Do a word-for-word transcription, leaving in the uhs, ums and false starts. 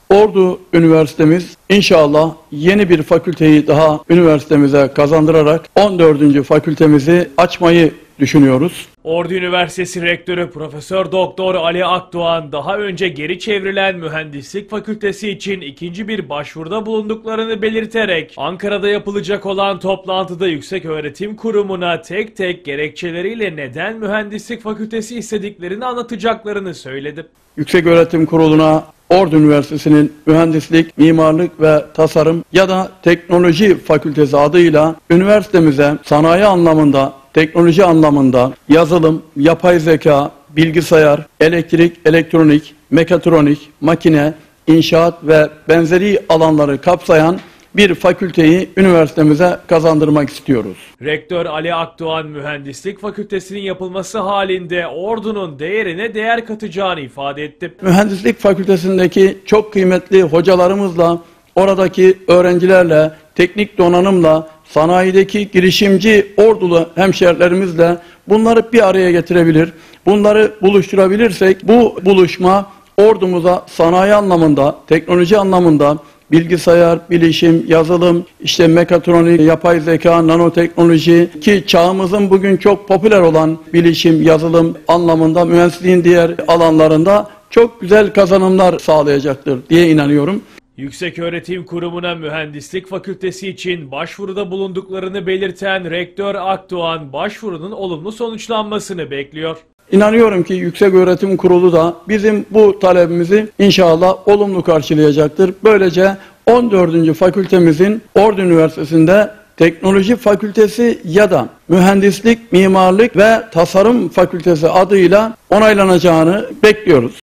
Ordu Üniversitemiz inşallah yeni bir fakülteyi daha üniversitemize kazandırarak on dördüncü fakültemizi açmayı düşünüyoruz. Ordu Üniversitesi Rektörü Profesör Doktor Ali Akdoğan daha önce geri çevrilen Mühendislik Fakültesi için ikinci bir başvuruda bulunduklarını belirterek Ankara'da yapılacak olan toplantıda Yükseköğretim Kurumu'na tek tek gerekçeleriyle neden Mühendislik Fakültesi istediklerini anlatacaklarını söyledi. Yükseköğretim Kurulu'na Ordu Üniversitesi'nin Mühendislik, Mimarlık ve Tasarım ya da Teknoloji Fakültesi adıyla üniversitemize sanayi anlamında, teknoloji anlamında yazılım, yapay zeka, bilgisayar, elektrik, elektronik, mekatronik, makine, inşaat ve benzeri alanları kapsayan bir fakülteyi üniversitemize kazandırmak istiyoruz. Rektör Ali Akdoğan, Mühendislik Fakültesinin yapılması halinde Ordu'nun değerine değer katacağını ifade etti. Mühendislik Fakültesindeki çok kıymetli hocalarımızla, oradaki öğrencilerle, teknik donanımla, sanayideki girişimci Ordulu hemşehrilerimizle bunları bir araya getirebilir, bunları buluşturabilirsek bu buluşma Ordumuza sanayi anlamında, teknoloji anlamında, bilgisayar, bilişim, yazılım, işte mekatronik, yapay zeka, nanoteknoloji ki çağımızın bugün çok popüler olan bilişim, yazılım anlamında mühendisliğin diğer alanlarında çok güzel kazanımlar sağlayacaktır diye inanıyorum. Yükseköğretim Kurumu'na Mühendislik Fakültesi için başvuruda bulunduklarını belirten Rektör Akdoğan, başvurunun olumlu sonuçlanmasını bekliyor. İnanıyorum ki Yükseköğretim Kurulu da bizim bu talebimizi inşallah olumlu karşılayacaktır. Böylece on dördüncü fakültemizin Ordu Üniversitesi'nde Teknoloji Fakültesi ya da Mühendislik, Mimarlık ve Tasarım Fakültesi adıyla onaylanacağını bekliyoruz.